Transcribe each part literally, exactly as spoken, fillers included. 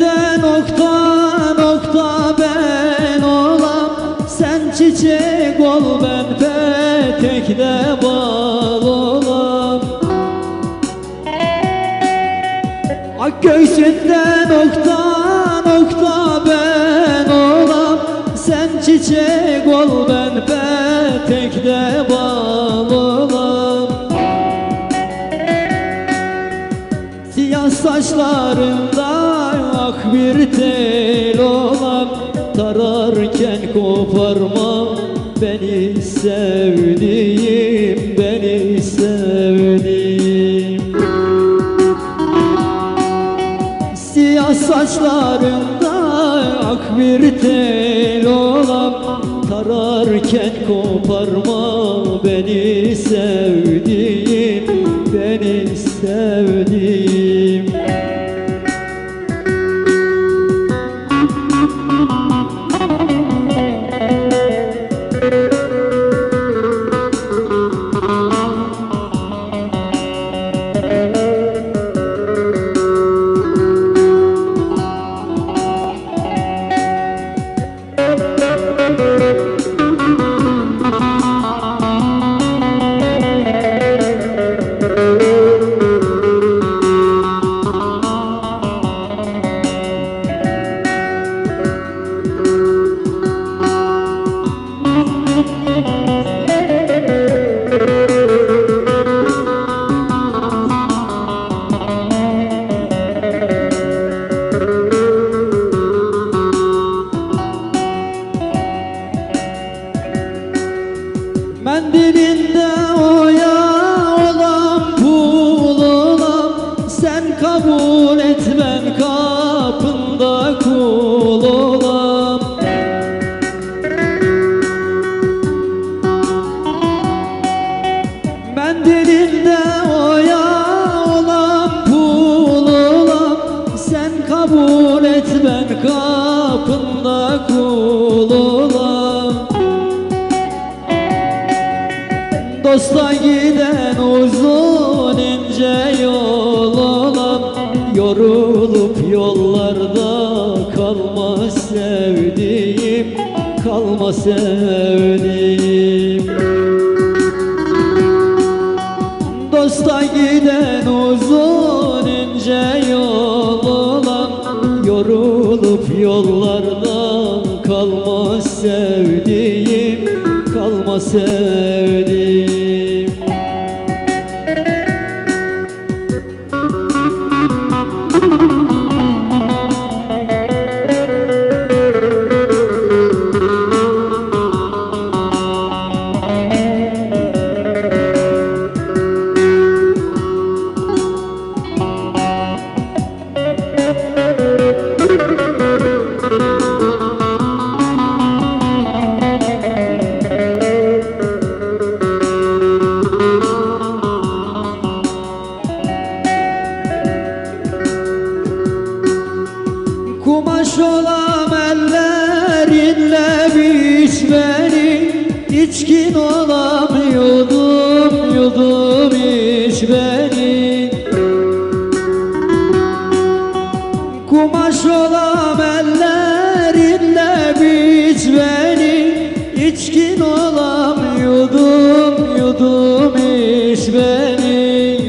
Gökyüzünde nokta nokta ben olam, sen çiçek ol ben petekte bal olam. Ak göğsünde nokta nokta ben olam, sen çiçek ol ben petekte bal olam. Siyah saçlarında ak bir tel olam, tararken koparma beni sevdiğim, beni sevdiğim. Siyah saçlarında ak bir tel olam, tararken koparma beni sevdiğim, beni sevdiğim. Mendilinde oya olam, pul olam, sen kabul et ben kapında kul olam. Mendilinde oya olam, pul olam, sen kabul et ben kapında kul olam. Dosta giden uzun ince yol olam, yorulup yollarda kalma sevdiğim, kalma sevdiğim. Dosta giden uzun ince yol olam, yorulup yollarda kalma sevdiğim, kalma sevdiğim. Kumaş olam ellerinle biç beni, içkin olam yudum yudum iç beni. Kumaş olam ellerinle biç beni, içkin olam yudum yudum iç beni.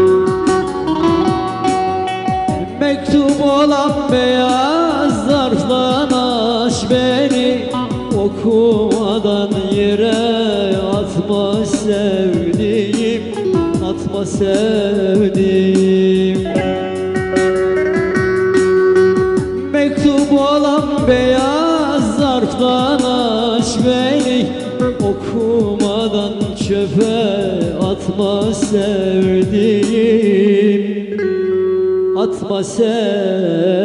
Mektup olan beyaz zarftan aç beni, okumadan yere atma sevdiğim, atma sevdiğim. Mektup olan beyaz zarftan aç beni, okumadan çöpe atma sevdiğim, atma sevdiğim.